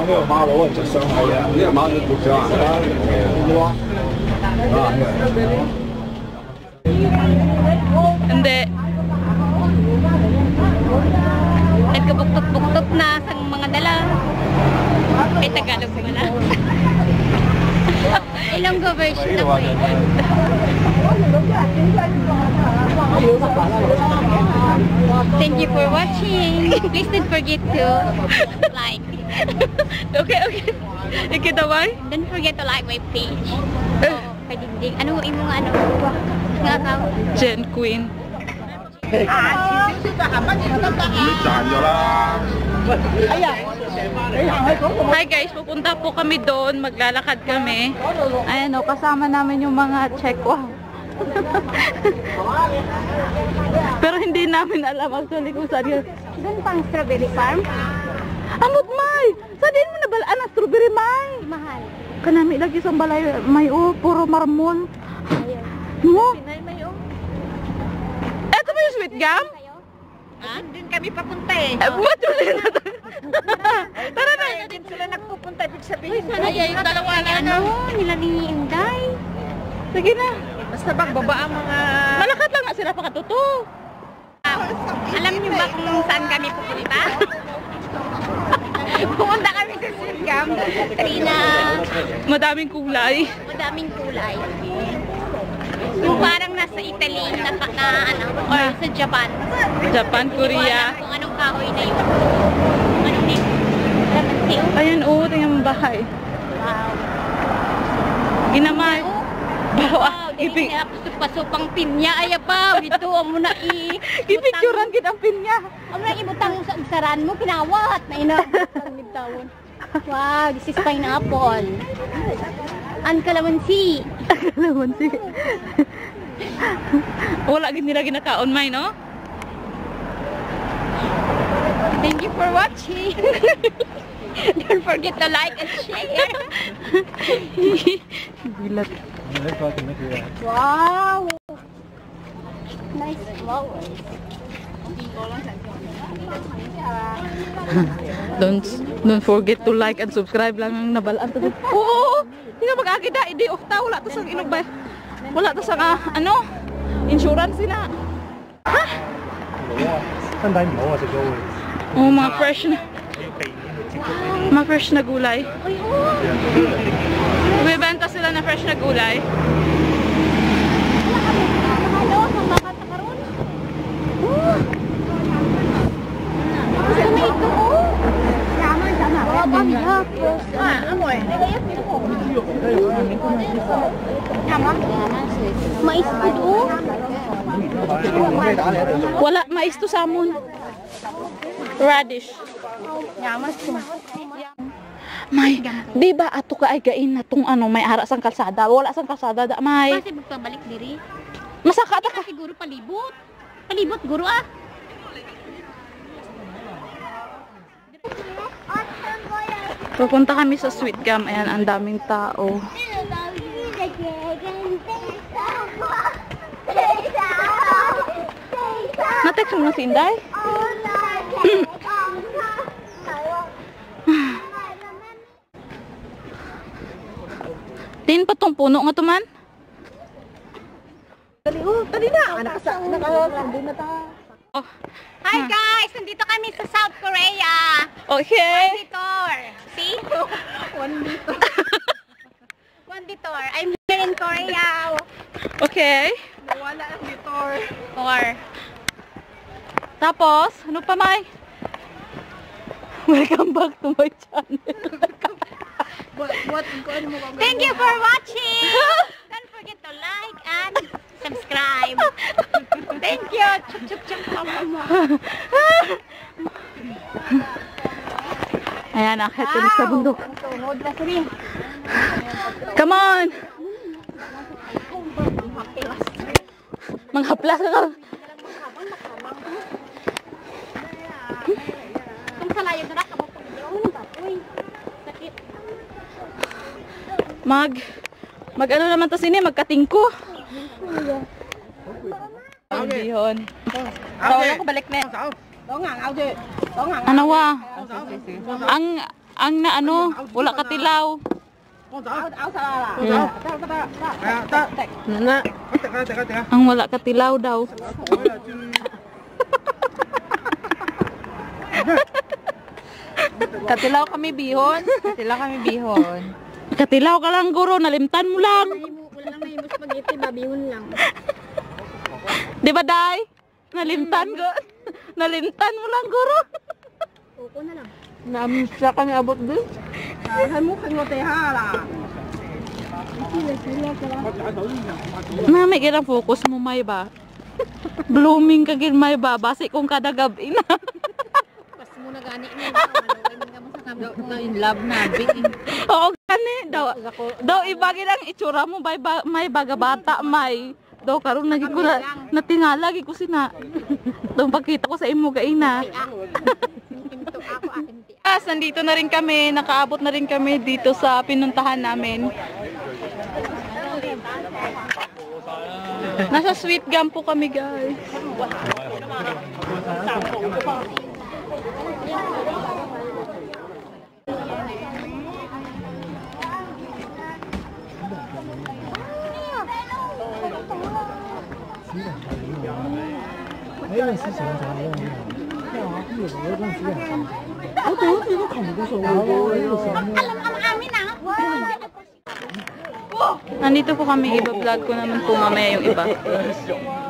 呢個馬佬就上係啊，呢個馬佬做上 Hindi. Nagkabuktot-buktot na sa mga dala. May Tagalog mo na. Ilonggo version na po eh. Thank you for watching. Please don't forget to like. Okay. Ikita ba? Don't forget to like my page. Padingding. Ano yung mga ano? Nga ka? Jen Queen. Hi guys, pupunta po kami doon. Maglalakad kami. Ayan o, kasama namin yung mga check. Wow. Pero hindi namin alam actually kung saan yun. Doon pang strawberry farm? Amot may! Saan din mo nabalaan ang strawberry may? Mahal. Kanami lagi sa balay may puro marmol. Ayun. No? Pinay may Eto ba yung sweet gum? Ha? Doon kami papunta eh. Ba't ulit na tayo? Tara na! Doon sila nagpupunta. Ibig sabihin. Ay, yung dalawa na ano? Nila ni Inday. Sige na. Basta bagbaba ang mga... Malakat lang nga sila pakatuto. Alam niyo ba kung saan kami pupunta? Pupunta kami sa sweet gum. Trina. Madaming kulay. Madaming kulay. Yung parang nasa Italy na ano, or sa Japan. Japan, Korea. Kung anong kahoy na yun. Ano din? Ayan tingnan mo bahay. Wow. Ginamay. Bawa. Dili nga pasupang pinya ay pa. Ito amo na Ipicturean kitang pinya. Amo na ibutang sa usaran mo pinawat na inabutang midtawon. Wow, this is pineapple. Ang kalamansi. Kalamansi. Wala gid nila ginakaon may no? Thank you for watching. Don't forget to like and share. Gilat. Wow. Nice flowers. Don't forget to like and subscribe lang ang nabalaan to. Oo. Hindi ka mag-agida, hindi ofta wala to sang inog ba. Wala to sang ano? Insurance na. Ha? Oh, mga fresh na. Mga fresh na gulay. Bibenta sila na fresh na gulay. Hello, ang baka sa karon. Gusto na ito, oh. Yaman, tama. Pamilya. Amoy. Tama. Mais po doon. Wala, mais to samon. Radish. Yaman po. May, di ba ato ka ay gain na tong ano, may ara sang kalsada. Wala sang kalsada da may. Kasi magpabalik diri. Masaka ta ka. Siguro palibot. Palibot guro ah. Pupunta kami sa sweet gum. Ayan, ang daming tao. Na-text mo na si Inday? Tin pa tong puno nga to man? Dali na. Nandun na ta. Oh. Hi guys! Nandito kami sa South Korea. Okay. Visitor. See? One visitor. One visitor. I'm here in Korea. Okay. Wala ang visitor. Tapos, ano pa may? Welcome back to my channel. Thank you for watching. Don't forget to like and subscribe. Thank you. Chup chup chup. Ayan, akit kami sa bundok. Come on! Manghaplas ka. Kung sa layo na ka mo pag sakit. Mag ano naman to sini, magkatingko. Hindi yun. Ako balik na. Ano wa? ang na ano, wala katilaw. Ang wala katilaw daw. Katilaw kami bihon. Katilaw kami bihon. Katilaw ka lang guro, nalimtan mo lang. Wala lang may spaghetti, babihon lang. Di ba, Day? Nalimtan ko. Nalimtan mo lang guro. Uko na lang. Namisa kami abot din. Mami, kailang focus mo may ba? Blooming ka gin may ba? Basi kung kada gabi na. Pas mo na gani na. In love na. Oo, gani. Daw ibagin ang itsura mo may baga bata may. Daw karon naging ko na natingala lagi ko sina. Daw pagkita ko sa imo gaina. Nandito na rin kami, nakaabot na rin kami dito sa pinuntahan namin. Nasa Sweet Gum po kami, guys. Nandito po kami, iba-vlog ko naman po mamaya yung iba.